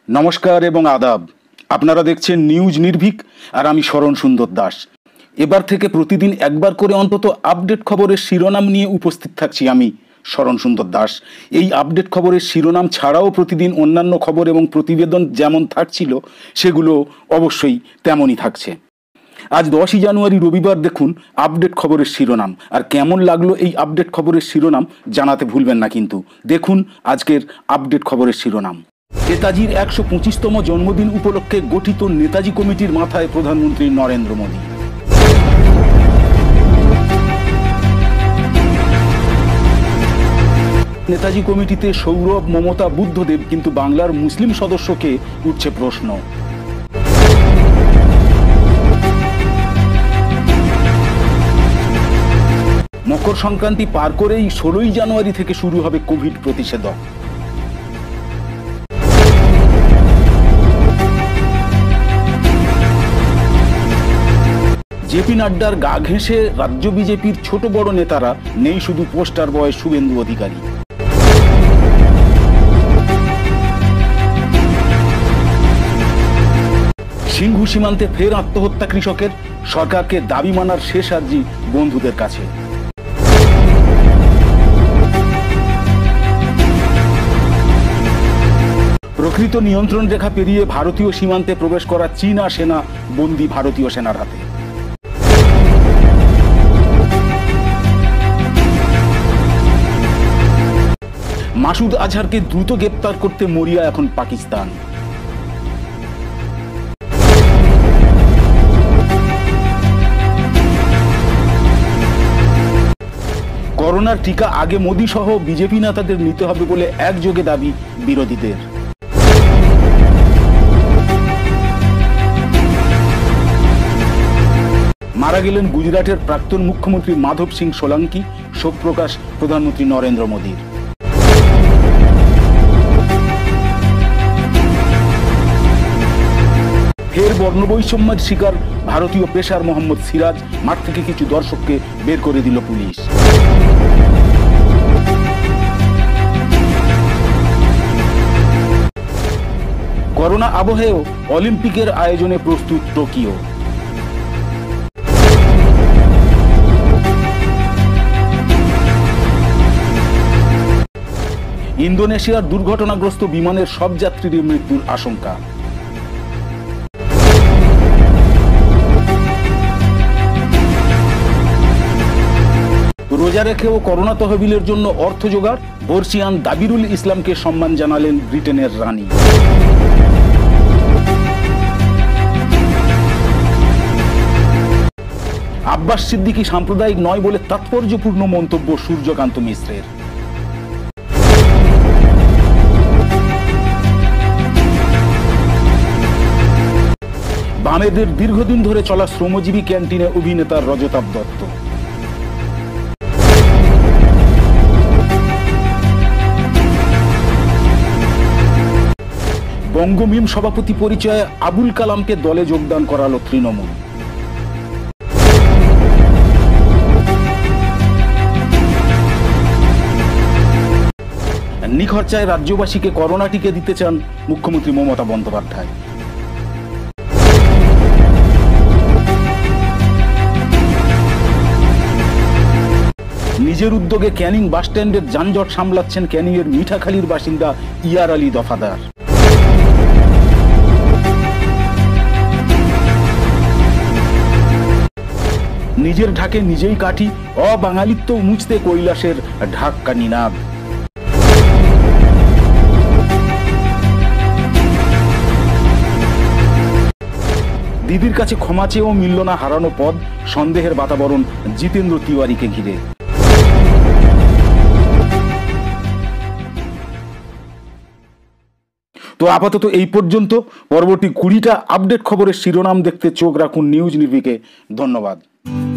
নমস্কার এবং আদাব। আপনারা দেখছেন নিউজ নির্ভীক আর আমি শরণ সুন্দর দাস। এবার থেকে প্রতিদিন একবার করে অন্তত আপডেট খবরের শিরোনাম নিয়ে উপস্থিত থাকছি আমি শরণ সুন্দর দাস। এই আপডেট খবরের শিরোনাম ছাড়াও প্রতিদিন অন্যান্য খবর এবং প্রতিবেদন যেমন থাকছিল সেগুলো অবশ্যই তেমনই থাকছে। আজ 10ই জানুয়ারি রবিবার। দেখুন আপডেট খবরের শিরোনাম। আর কেমন লাগলো এই আপডেট খবরের শিরোনাম জানাতে ভুলবেন না কিন্তু। দেখুন আজকের আপডেট খবরের শিরোনাম। নেতাজির 125তম জন্মদিন উপলক্ষে গঠিত নেতাজি কমিটির মাথায় প্রধানমন্ত্রী নরেন্দ্র মোদী। নেতাজি কমিটিতে সৌরভ, মমতা, বুদ্ধদেব, কিন্তু বাংলার মুসলিম সদস্যকে উঠছে প্রশ্ন। মকর সংক্রান্তি পার করেই 16ই জানুয়ারি থেকে শুরু হবে কোভিড প্রতিষেধক। জেপি নাড্ডার গা ঘেঁষে রাজ্য বিজেপির ছোট বড় নেতারা, নেই শুধু পোস্টার বয় শুভেন্দু অধিকারী। সিংহু সীমান্তে ফের আত্মহত্যা কৃষকের, সরকারকে দাবি মানার শেষ আর্জি বন্ধুদের কাছে। প্রকৃত নিয়ন্ত্রণ রেখা পেরিয়ে ভারতীয় সীমান্তে প্রবেশ করা চীনা সেনা বন্দী ভারতীয় সেনার হাতে। মাসুদ আজহারকে দ্রুত গ্রেপ্তার করতে মরিয়া এখন পাকিস্তান। করোনার টিকা আগে মোদী সহ বিজেপি নেতাদের নিতে হবে বলে একযোগে দাবি বিরোধীদের। মারা গেলেন গুজরাটের প্রাক্তন মুখ্যমন্ত্রী মাধব সিং সোলাঙ্কি, শোক প্রকাশ প্রধানমন্ত্রী নরেন্দ্র মোদীর। ফের বর্ণবৈষম্যের শিকার ভারতীয় পেসার মোহাম্মদ সিরাজ, মাঠ থেকে কিছু দর্শককে বের করে দিল পুলিশ। করোনা আবহেও অলিম্পিকের আয়োজনে প্রস্তুত টোকিও। ইন্দোনেশিয়ার দুর্ঘটনাগ্রস্ত বিমানের সব যাত্রীদের মৃত্যুর আশঙ্কা। রোজা রেখেও করোনা তহবিলের জন্য অর্থ জোগাড়, বর্ষিয়ান দাবিরুল ইসলামকে সম্মান জানালেন ব্রিটেনের রানী। আব্বাস সিদ্দিকী সাম্প্রদায়িক নয় বলে তাৎপর্যপূর্ণ মন্তব্য সূর্যকান্ত মিশ্রের। বামেদের দীর্ঘদিন ধরে চলা শ্রমজীবী ক্যান্টিনে অভিনেতা রজতাভ দত্ত। বঙ্গমিম সভাপতি পরিচয়ে আবুল কালামকে দলে যোগদান করালো তৃণমূল। নিখরচায় রাজ্যবাসীকে করোনা টিকা দিতে চান মুখ্যমন্ত্রী মমতা বন্দ্যোপাধ্যায়। নিজের উদ্যোগে ক্যানিং বাসস্ট্যান্ডের যানজট সামলাচ্ছেন ক্যানিংয়ের মিঠাখালীর বাসিন্দা ইয়ার আলী দফাদার। নিজের ঢাকে নিজেই কাঠি, অবাঙালিত্ব মুছতে কৈলাসের ঢাক্কা নিনাদ। দিদির কাছে ক্ষমা চেয়েও মিলল না হারানো পদ, সন্দেহের বাতাবরণ জিতেন্দ্র তিওয়ারিকে ঘিরে। তো আপাতত এই পর্যন্ত। পরবর্তী 20টা আপডেট খবরের শিরোনাম দেখতে চোখ রাখুন নিউজ নির্ভীকে। ধন্যবাদ।